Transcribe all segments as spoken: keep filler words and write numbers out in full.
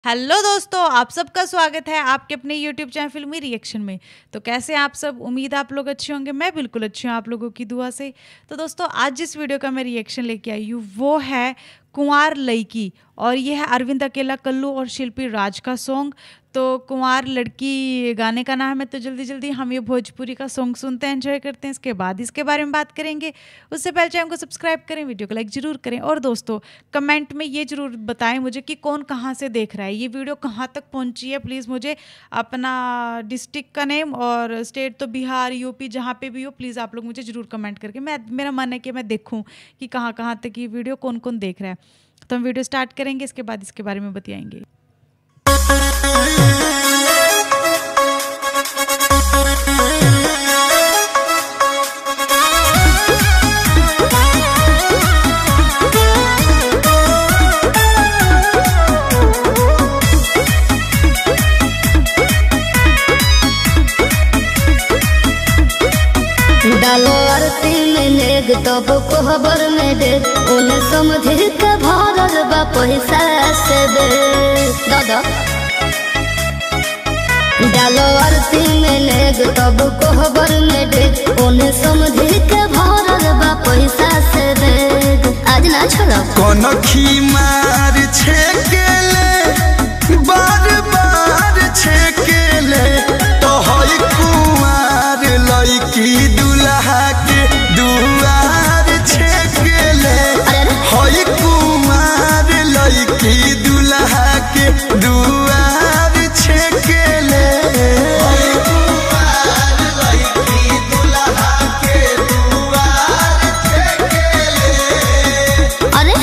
Hello दोस्तों, आप सबका स्वागत है आपके अपने यूट्यूब चैनल फिल्मी रिएक्शन में। तो कैसे हैं आप सब? उम्मीद है आप लोग अच्छे होंगे। मैं बिल्कुल अच्छी हूँ आप लोगों की दुआ से। तो दोस्तों, आज जिस वीडियो का मैं रिएक्शन लेके आई हूँ वो है कुंवार लड़की, और ये है अरविंद अकेला कल्लू और शिल्पी राज का सॉन्ग। तो कुंवार लड़की गाने का नाम है। तो जल्दी जल्दी हम ये भोजपुरी का सॉन्ग सुनते हैं, एंजॉय करते हैं, इसके बाद इसके बारे में बात करेंगे। उससे पहले चैनल को सब्सक्राइब करें, वीडियो को लाइक जरूर करें, और दोस्तों कमेंट में ये जरूर बताएं मुझे कि कौन कहाँ से देख रहा है, ये वीडियो कहाँ तक पहुँची है। प्लीज़ मुझे अपना डिस्ट्रिक्ट का नेम और स्टेट तो बिहार, यूपी, जहाँ पे भी हो, प्लीज़ आप लोग मुझे ज़रूर कमेंट करके, मैं मेरा मन है कि मैं देखूँ कि कहाँ कहाँ तक ये वीडियो कौन कौन देख रहा है। तो हम वीडियो स्टार्ट करेंगे, इसके बाद इसके बारे में बताएंगे। डालो आरती में नेग तब कोहबर में दे, उन्हें समझ के भरल बा पैसा से दे दादा। डालो आरती में नेग तब कोहबर में दे, उन्हें समझ के भरल बा पैसा से दे। आज ना छोड़ो कौन खी मार छेकेले बार बार छेकेले, तो हई कुमार लड़की दुल्हा के दुआर छेकेले। हई कुमार लड़की दुल्हा के दुआर छेकेले। हई कुमार लड़की दुल्हा के दुआर छेकेले। अरे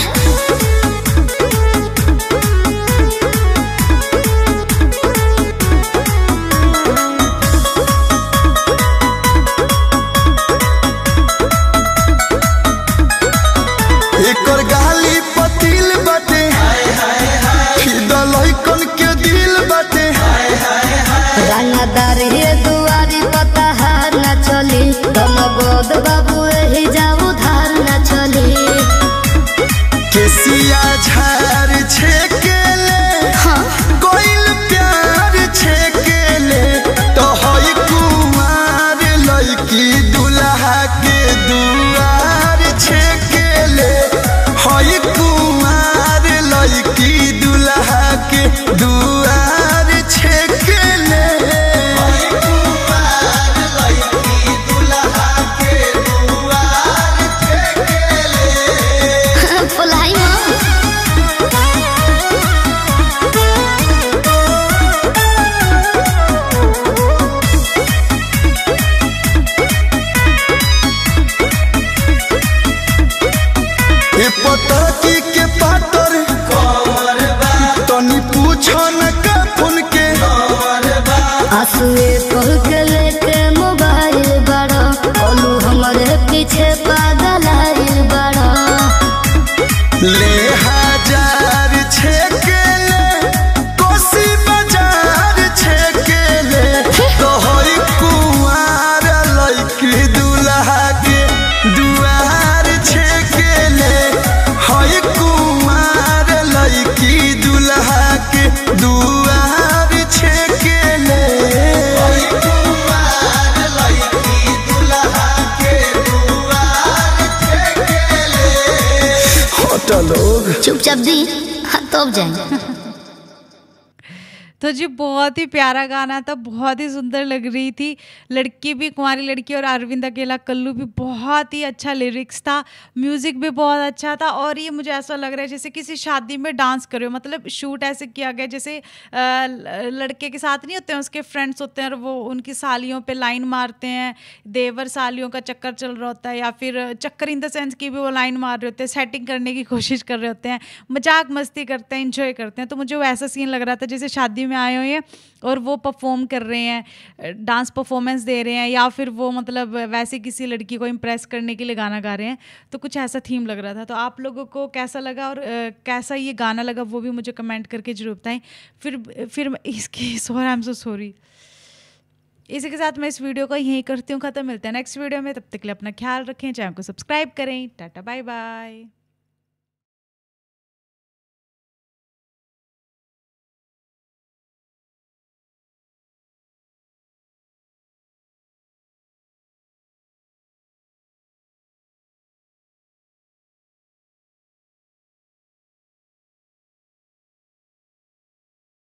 एकर गाली पतिल बाटे, लइकन के दिल बाटे। रंगदार ये दुआरी पता हार न चली, तुम गोद बाबू ही जाओ धार न चली। केसिया झार छेकेले, हाँ कोइल प्यार छेकेले, तो हई कुमार लड़की दुल्हा के दुआर छेकेले। हई कुमार लड़की दुल्हा के दुआर छेकेले। हई कुमार लड़की दुल्हा के दुआर छेकेले। फुलाई माँ ए पतरकी के पातर तनी पूछो न कफन के। आंसुए पढ़ के लेके मोबाइल बड़ा, बोलू हमारे पीछे पागल आइल बड़ा। ले हजार छेकेले, कोसी बाजार छेकेले, तो हई कुंवार लड़की दुल्हा के दुआर छेकेले। हई कुंवार लड़की दुल्हा के दुआर छेकेले। हई कुंवार लड़की दुल्हा के दुआर छेकेले। हटा लोग चुपचाप दी हाँ तब जाएंगे। तो जी बहुत ही प्यारा गाना था, बहुत ही सुंदर लग रही थी लड़की भी, कुंवारी लड़की, और अरविंद अकेला कल्लू भी। बहुत ही अच्छा लिरिक्स था, म्यूज़िक भी बहुत अच्छा था। और ये मुझे ऐसा लग रहा है जैसे किसी शादी में डांस कर रहे हो, मतलब शूट ऐसे किया गया जैसे आ, लड़के के साथ नहीं होते हैं, उसके फ्रेंड्स होते हैं और वो उनकी सालियों पे लाइन मारते हैं, देवर सालियों का चक्कर चल रहा होता है, या फिर चक्कर इन द सेंस की भी वो लाइन मार रहे होते हैं, सेटिंग करने की कोशिश कर रहे होते हैं, मजाक मस्ती करते हैं, इंजॉय करते हैं। तो मुझे वो ऐसा सीन लग रहा था जैसे शादी में आए हुए हैं और वो परफॉर्म कर रहे हैं, डांस परफॉर्मेंस दे रहे हैं, या फिर वो मतलब वैसे किसी लड़की को इम्प्रेस करने के लिए गाना गा रहे हैं। तो कुछ ऐसा थीम लग रहा था। तो आप लोगों को कैसा लगा और आ, कैसा ये गाना लगा वो भी मुझे कमेंट करके जरूर बताएं। फिर फिर इसकी sorry, I am so sorry. इसी के साथ मैं इस वीडियो को यहीं करती हूँ ख़त्म। मिलते हैं नेक्स्ट वीडियो में, तब तक के लिए अपना ख्याल रखें, चैनल को सब्सक्राइब करें। Tata bye by.